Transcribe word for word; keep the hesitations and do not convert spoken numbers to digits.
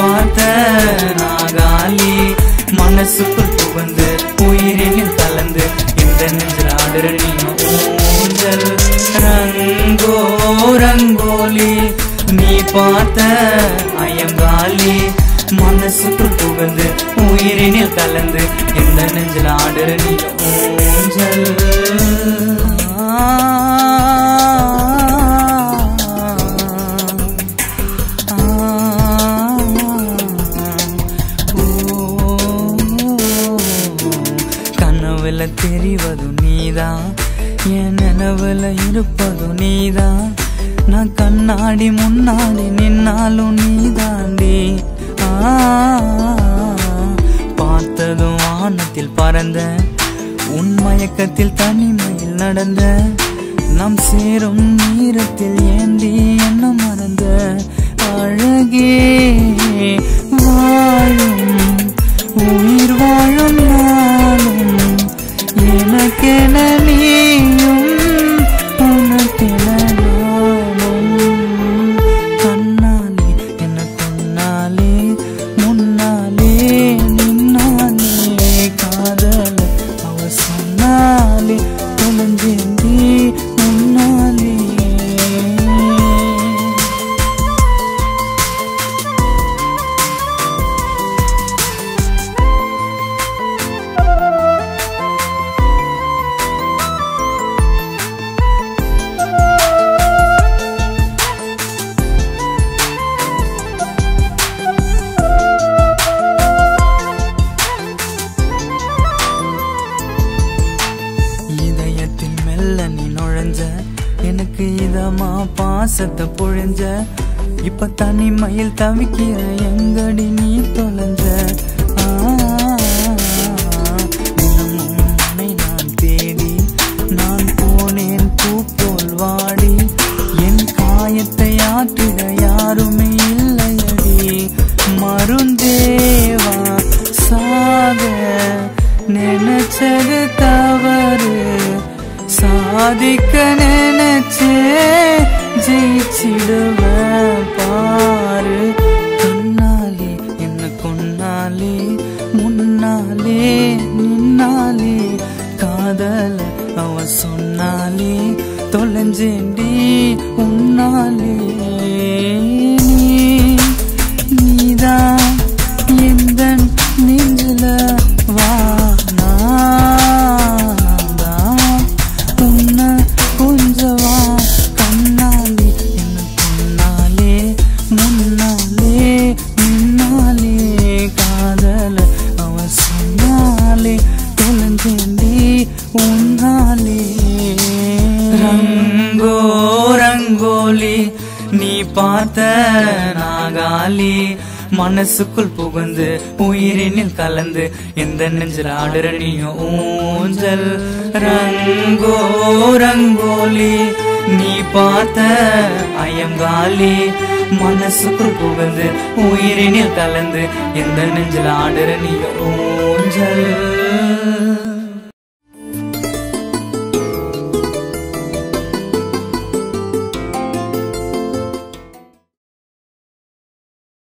பார்த்த நாகாலி மனசுக்குள் புகுந்து உயிரினில் கலந்து இந்த நெஞ்சில் ஆடுற நீ ஊஞ்சல் ரங்கோ ரங்கோலி நீ பார்த்த ஐயங்காலி மனசுக்குள் புகுந்து உயிரினில் கலந்து இந்த நெஞ்சில் ஆடுற நீ ஊஞ்சல் கனவுல தெரிவது நீதான் என் நினைவுல இருப்பது நீதான் நான் கண்ணாடி முன்னாடி நின்னாலும் நீதாண்டி பார்த்ததும் வானத்தில் பறந்த உன் மயக்கத்தில் தனிமையில் நடந்த நாம் சேரும் நேரத்தில் ஏந்தி என்ன மறந்த அழகே வாழும் உயிர் வாழும் நாளும் எனக்கென நீயும் உனக்கென நானும் கண்ணாலே என்ன கொன்னாலே முன்னாலே நின்னாலே காதல அவ சொன்னாலே தொலைஞ்சேந்தி முன்னாலே நீ நுழைஞ்ச எனக்கு இதமா பாசத்தை பொழிஞ்ச இப்ப தனிமையில் தவிக்கிற எங்கடி நீ தொலைஞ்ச தினமும் உன்னை நான் தேடி நான் போனேன் பூ போல் வாடி என் காயத்தை ஆற்றிட யாருமே இல்லையடி மருந்தேவா சாக நினைச்சது தவறு சாதிக்க நினைச்சே ஜெயிச்சிடுவ பாரு கண்ணாலே என்ன கொன்னாலே முன்னாலே நின்னாலே காதல அவ சொன்னாலே தொலைஞ்சேண்டி உன்னாலே நீ நீதான் எந்த நெஞ்சில வா ரங்கோ ரங்கோலி நீ பார்த்த நாகாலி மனசுக்குள் புகுந்து உயிரினில் கலந்து எந்த நெஞ்சில் ஆடுற நீயும் ஊஞ்சல் ரங்கோ ரங்கோலி நீ பார்த்த ஐயங்காலி மனசுக்குள் புகுந்து உயிரினில் கலந்து எந்த நெஞ்சில் ஆடுற நீயும் ஊஞ்சல்